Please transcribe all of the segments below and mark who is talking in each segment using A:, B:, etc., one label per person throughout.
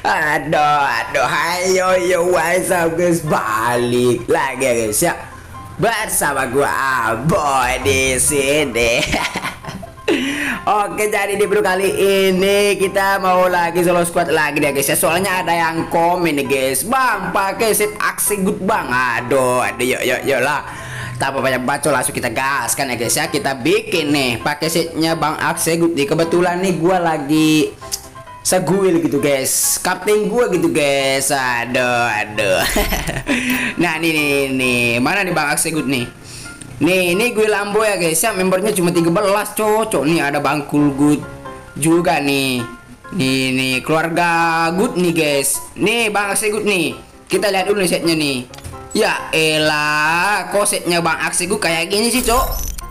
A: Aduh, ayo yo what's up guys, balik lagi ya guys ya bersama gua Aboy di sini. Oke, jadi di video kali ini kita mau lagi solo squad lagi ya guys ya. Soalnya ada yang komen nih guys, bang pakai set aksi good bang. Aduh, yuk lah. Tanpa banyak bacot langsung kita gas kan ya guys ya. Kita bikin nih pakai setnya bang aksi good nih. Kebetulan nih gua lagi seguil gitu guys, kapten gua gitu guys. Aduh. Nah nih mana nih bang Aksegut nih. Ini gue Lambo ya guys ya, membernya cuma 13 cocok nih. Ada Bangkul Good juga nih. Nih keluarga Good nih guys. Nih bang Aksegut nih, kita lihat dulu nih setnya nih. Ya elah, kok setnya bang Aksegut kayak gini sih cok.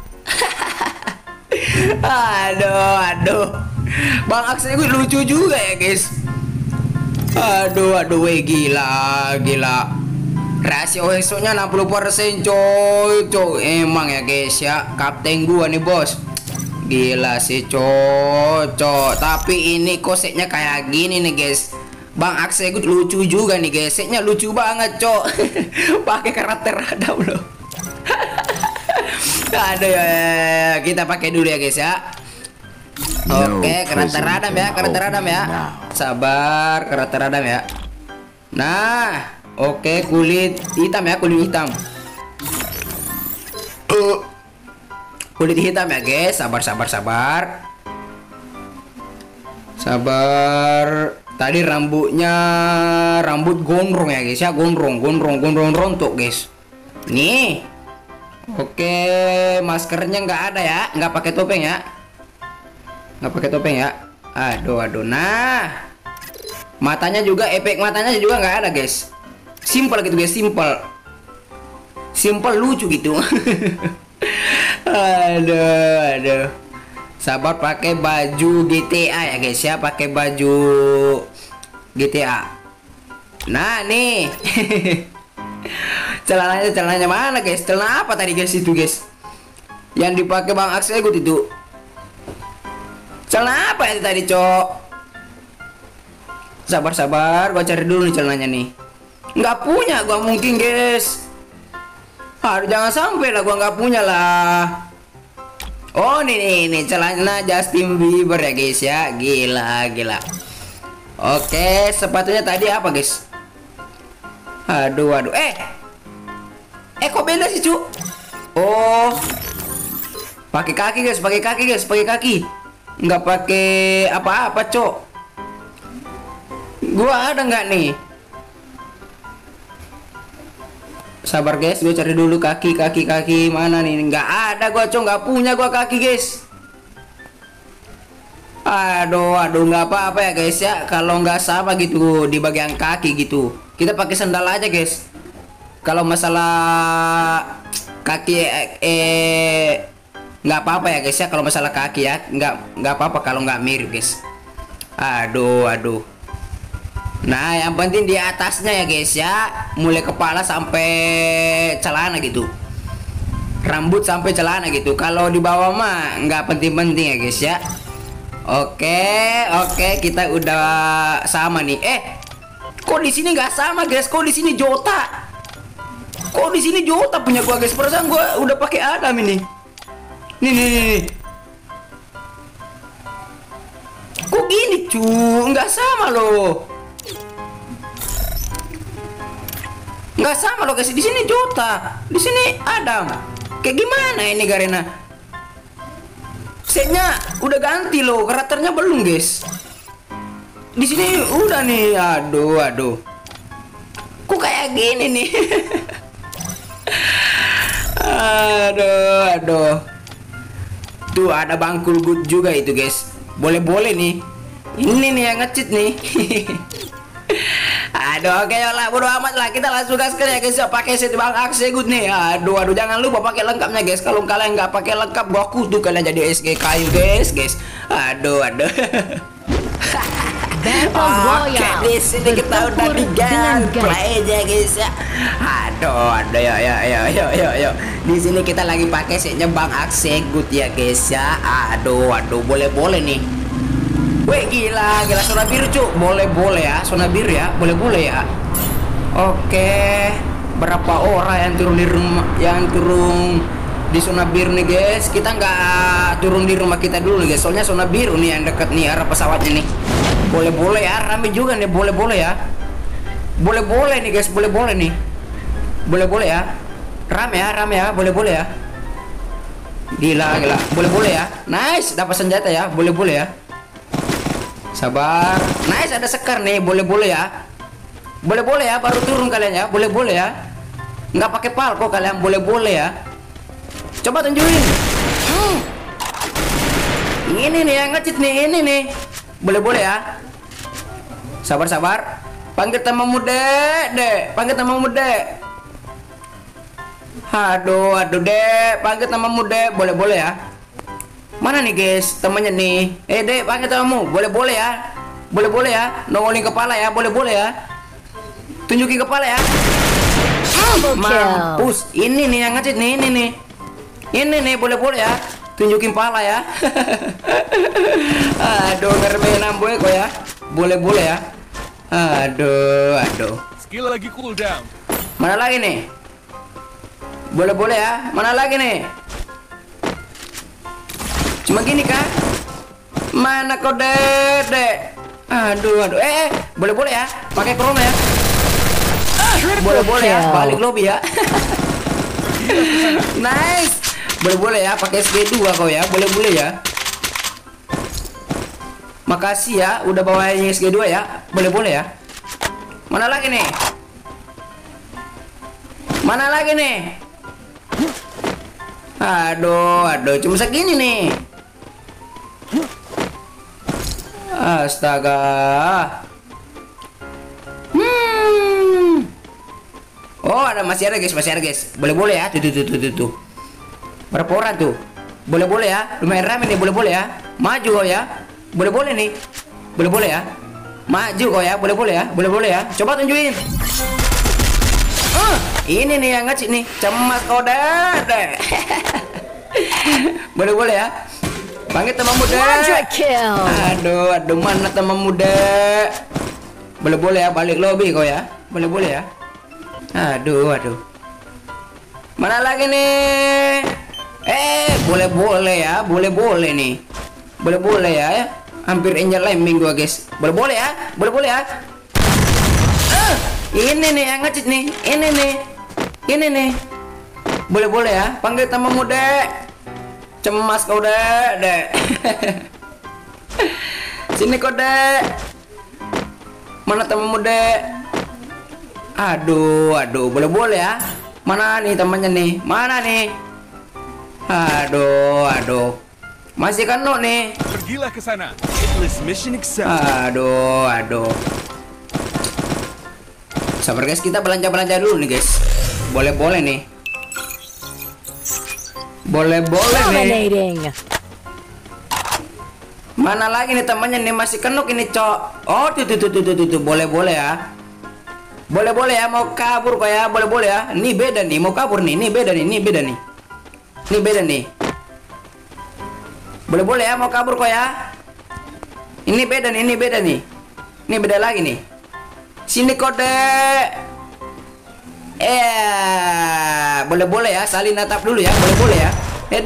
A: Aduh, bang Aksegut lucu juga ya guys. Aduh, gila. Rasio esoknya 60% coy. Emang ya guys ya, kapten gua nih bos. Gila sih cocok. Tapi ini koseknya kayak gini nih guys. Bang Aksegut lucu juga nih guys. Setnya lucu banget cok. Pakai karakter Adam loh. Aduh ya, kita pakai dulu ya guys ya. Oke, karakter Adam ya. Sabar, karakter Adam ya. Nah, oke, kulit hitam ya, kulit hitam. Kulit hitam ya guys, sabar. Tadi rambutnya rambut gondrong ya guys ya, gondrong rontok guys. Nih. Oke, maskernya nggak ada ya, nggak pakai topeng ya. Aduh. Nah, matanya juga, efek matanya juga nggak ada guys. Simple gitu guys, simple lucu gitu. Aduh. Sabar, pakai baju GTA ya guys ya, pakai baju GTA. Nah nih. Celananya mana guys? Celana apa tadi guys itu guys? Yang dipakai bang Aksegut itu. Celana apa itu tadi cok? Sabar, gua cari dulu nih celananya nih. Nggak punya gua mungkin guys. Aduh, jangan sampai lah gua nggak punya lah. Oh nih celana Justin Bieber ya guys ya. Gila. Oke, sepatunya tadi apa guys? Aduh. Kok beda sih cu? Oh, pakai kaki guys, pakai kaki. Nggak pakai apa-apa cok. Gua ada nggak nih? Sabar guys, gue cari dulu kaki mana nih? Nggak ada gua cok, nggak punya gua kaki guys. Aduh, nggak apa-apa ya guys ya. Kalau nggak sama gitu di bagian kaki gitu, kita pakai sandal aja guys. Kalau masalah kaki nggak apa-apa ya guys ya. Kalau masalah kaki ya nggak apa-apa kalau nggak mirip guys. Aduh. Nah, yang penting di atasnya ya guys ya, mulai kepala sampai celana gitu, rambut sampai celana gitu. Kalau di bawah mah nggak penting-penting ya guys ya. Oke, kita udah sama nih. Kok di sini nggak sama guys? Kok di sini Jota? Punya gua guys. Perasaan gua udah pakai Adam ini. Nih. Kok gini cu? Nggak sama loh. Nggak sama loh guys. Di sini Jota, di sini Adam. Kayak gimana ini Garena? Setnya udah ganti loh, karakternya belum guys. Di sini udah nih. Aduh. Kok kayak gini nih? Aduh. Tuh ada Bangkul Good juga itu guys. Boleh nih. Ini nih yang nge-cheat nih. Aduh, oke lah, bodo amat lah, kita langsung gas ya guys ya, pakai set bang Aksegut nih. Aduh, jangan lupa pakai lengkapnya guys. Kalau kalian nggak pakai lengkap, gua kutu kalian jadi SG kayu guys. Aduh. Oke, di sini kita udah di gameplay aja guys ya. Aduh, ya. Di sini kita lagi pakai setnya bang Aksegut ya guys ya. Aduh, boleh nih. Wih, gila, gila zona biru cu. Boleh ya, zona biru ya, boleh ya. Oke, berapa orang yang turun di rumah, yang turun di zona biru nih guys? Kita nggak turun di rumah kita dulu guys, soalnya zona biru nih yang dekat nih arah pesawatnya nih. Boleh ya, rame juga nih, boleh ya. Boleh nih guys, boleh nih. Boleh ya. Rame ya, boleh ya. Gila, boleh ya. Nice, dapat senjata ya, boleh ya. Sabar. Nice, ada sekar nih, boleh ya. Boleh ya, baru turun kalian ya, boleh ya. Nggak pakai palko kalian, boleh ya. Coba tunjukin. Ini nih yang ngecit nih, ini nih. Boleh ya. Sabar. Panggil temanmu dek. Panggil temanmu dek. Aduh dek, panggil temanmu dek, boleh ya. Mana nih guys, temannya nih. Dek, panggil temanmu, boleh ya. Boleh ya, nongolin kepala ya, boleh ya. Tunjukin kepala ya. Mampus, ini nih yang ngecit nih, ini nih. Ini nih, boleh ya. Tunjukin pala ya. Aduh, ngeremehin amboy kok ya. Boleh ya. Aduh.
B: Skill lagi cooldown.
A: Mana lagi nih? Boleh ya. Mana lagi nih? Cuma gini kah? Mana kau dek? Aduh. Boleh ya. Pakai corona ya. Boleh ya. Balik lobby ya. Nice. Boleh ya. Pakai SG2 kau ya. Boleh ya. Makasih ya, udah bawain SG2 ya. Boleh ya. Mana lagi nih? Aduh, cuma segini nih. Astaga. Oh, masih ada guys. Boleh ya. Tuh. Berapa orang tuh? Boleh ya. Lumayan ramai nih, boleh ya. Maju kau ya. Boleh nih. Boleh ya. Maju kau ya, boleh ya. Coba tunjukin. Ini nih yang ngecit nih. Cemas kau dek. Boleh ya. Panggil teman muda. Aduh, mana teman muda? Boleh ya, balik lobby kau ya. Boleh ya. Aduh. Mana lagi nih? Boleh ya, boleh nih. Boleh ya. Hampir angel landing gua guys. Boleh ya. Ini nih yang ngecit nih. Ini nih. Boleh ya. Panggil teman muda. Cemas kau dek. Sini kau dek. Mana teman muda? Aduh. Boleh ya. Mana nih temannya nih? Mana nih? Aduh. Masih kena nih.
B: Pergilah ke sana. Hitless mission accepted.
A: Aduh. Sabar guys, kita belanja dulu nih guys. Boleh nih. Boleh nih. Mana lagi nih temannya nih, masih kenuk ini cok. Oh tuh. Boleh ya. Boleh ya, mau kabur kok ya. Boleh ya. Ini beda nih, mau kabur nih. Ini beda nih. Boleh ya, mau kabur kok ya. Ini beda nih. Ini beda lagi nih. Sini kode. Boleh ya, saling natap dulu ya. Boleh ya.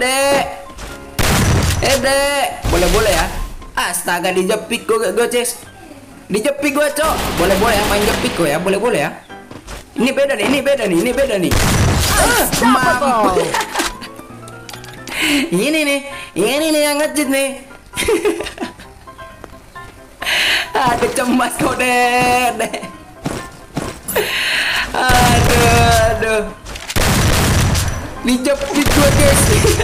A: Boleh ya. Astaga, dijepit gue Ces. Dijepit gue cok. Boleh ya, main jepit kok ya. Boleh ya. Ini beda nih. Mampus. Ini nih yang ngejit nih. Aduh, cemas kau deh. Aduh. Dijepit gue guys.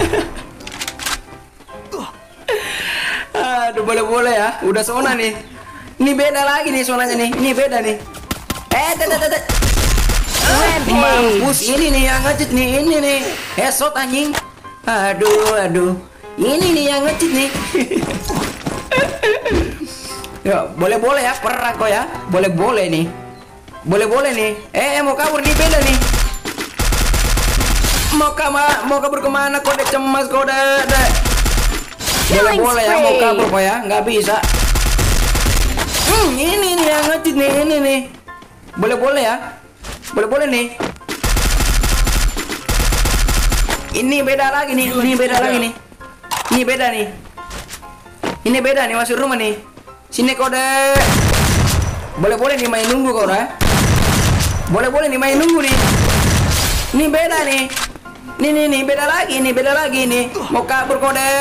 A: Aduh, boleh ya. Udah zona nih. Ini beda lagi nih zonanya nih. Ini beda nih. Mampus, ini nih yang ngecit nih. Ini nih. Headshot anjing. Aduh. Ini nih yang ngecit nih. Ya, boleh ya, perang kok ya. Boleh nih. Mau kabur nih, beda nih. Mau kabur kemana kok, cemas kok dek. Boleh ya, mau kabur kok ya, nggak bisa. Ini nih yang ngecit nih, ini nih. Boleh-boleh ya. Boleh-boleh nih. Ini beda lagi nih, ini beda lagi nih. Ini beda nih. Ini beda nih, masuk rumah nih. Sini kode. Boleh-boleh nih main nunggu kau dah. Boleh-boleh nih main nunggu nih. Ini beda nih. Nih beda lagi nih, beda lagi nih. Mau kabur kode.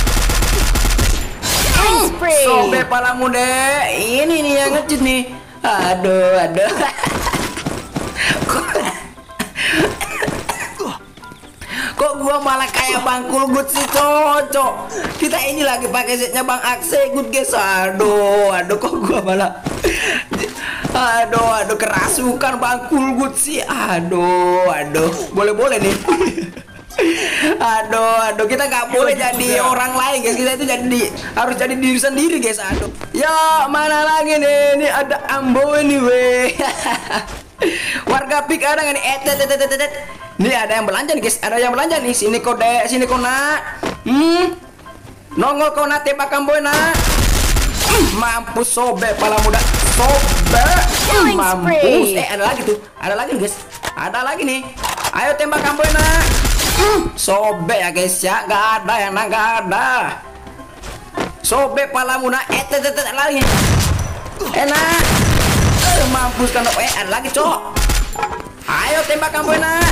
A: Sobek palamu deh. Ini nih yang ngecit nih. Aduh. Kok gua malah kayak Bang Kulgut sih, cocok. Kita ini lagi pakai setnya Bang Aksegut, guys. Aduh, kok gua malah aduh, kerasukan Bang Kulgut sih. Aduh. Boleh-boleh nih. Aduh, kita nggak boleh jadi orang lain, guys. Kita itu harus jadi diri sendiri, guys. Aduh. Ya, mana lagi nih? Ini ada Ambo ini, weh. Warga pik ada nggak nih? Nih ada yang belanja nih, guys. Ada yang belanja nih. Sini kode, sini kona. Nongol kona tembak Ambo nak. Mampus sobek pala muda. Sobek. Mampus. Ada lagi tuh. Ada lagi nih, guys. Ada lagi nih. Ayo tembak Ambo nak. Sobek ya guys ya, nggak ada yang nggak ada. Sobek palamu nak, lagi. Enak. Mampus kan, ada lagi cok. Ayo tembak kamu nak.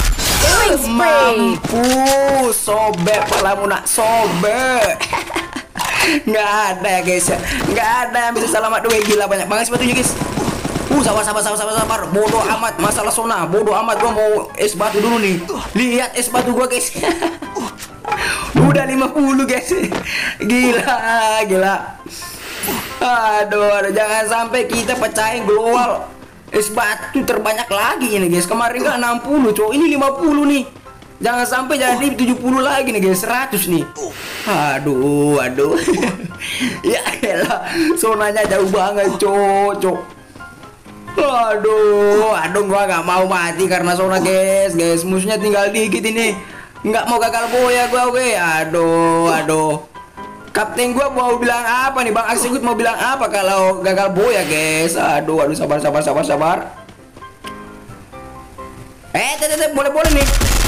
A: Mampus, sobek palamu nak, sobek. Nggak ada ya guys ya, nggak ada yang bisa selamat dua. Gila banyak banget sepatunya guys. Sabar. Bodoh amat masalah zona. Bodoh amat, gua mau es batu dulu nih. Lihat es batu gua, guys. Udah 50, guys. Gila. Aduh, jangan sampai kita pecahin global es batu terbanyak lagi ini, guys. Kemarin kan 60, cowok. Ini 50 nih. Jangan sampai jadi 70 lagi nih, guys. 100 nih. Aduh. Ya elah, zonanya jauh banget, cocok. Aduh, gua nggak mau mati karena zona, guys. Musuhnya tinggal dikit ini. Nggak mau gagal boya gua, oke. Aduh. Kapten gua mau bilang apa nih? Bang Aksegut mau bilang apa kalau gagal boya, guys? Aduh, sabar. Boleh nih.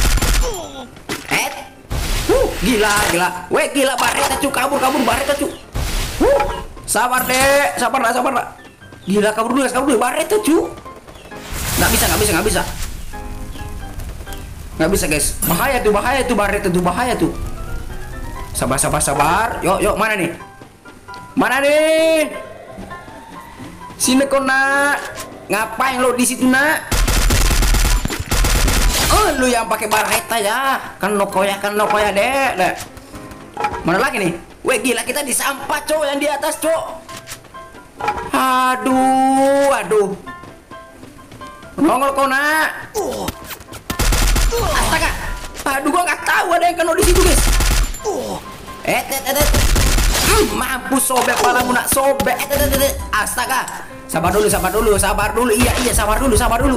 A: Gila. Weh, gila Bareta cu, kabur Bareta cu. Sabar deh. Gila, kabur dulu Bareta cu. Nggak bisa guys. Bahaya tuh Bareta tuh, bahaya tuh. Sabar. Yuk, mana nih? Sini kau nak. Ngapain lo di situ nak? Lu yang pakai Bareta ya. Kan nokoya deh. Mana lagi nih? Weh, gila kita di sampah cowok yang di atas cowok. Aduh. Nongol kau nak. Astaga. Aduh, gua nggak tahu ada yang kena di situ, guys. Mampus, sobek palamu nak, sobek. Astaga. Sabar dulu. Iya, sabar dulu.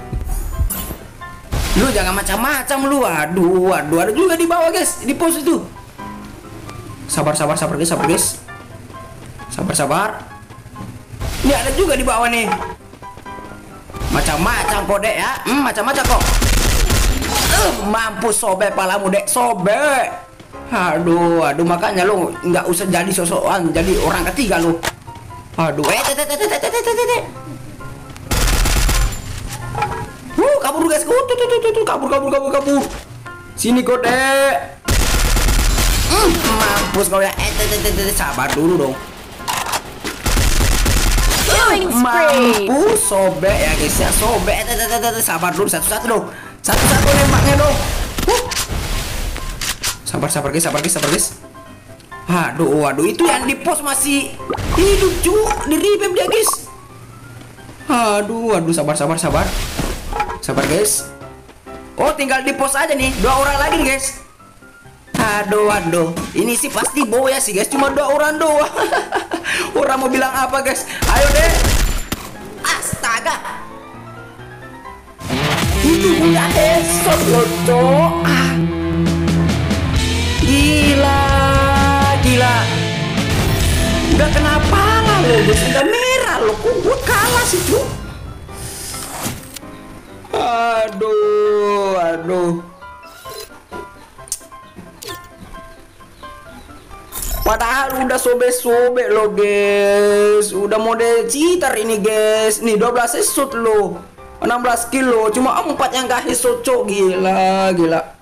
A: Lu jangan macam-macam lu. Aduh, ada juga di bawah, guys. Di pos itu. Sabar guys. Sabar. Ini ada juga di bawah nih. Macam-macam kode ya. Macam-macam kok. Mampus, sobek palamu dek, sobek. Aduh, makanya lu nggak usah jadi sosokan, jadi orang ketiga lu. Aduh, kabur guys, kabur. Sini kode. Mampus kau ya. Sabar dulu dong. Mampus, sobek ya guys ya, sobek. Sabar dulu, satu-satu dong. Satu-satu nembaknya dong. Sabar guys. Aduh, itu yang di pos masih hidup cu, di revive dia guys. Aduh, sabar. Sabar guys. Oh, tinggal di pos aja nih, 2 orang lagi nih guys. Aduh, ini sih pasti boya sih guys, cuma 2 orang doang. Orang mau bilang apa guys? Ayo deh. Astaga. Itu udah headshot loh, cok. Gila. Udah kena pala loh guys, udah Aduh. Padahal udah sobek-sobek lo guys. Udah mode cheater ini guys. Nih 12 shoot lo, 16 kilo, cuma 4 yang gak headshot, cok. Gila.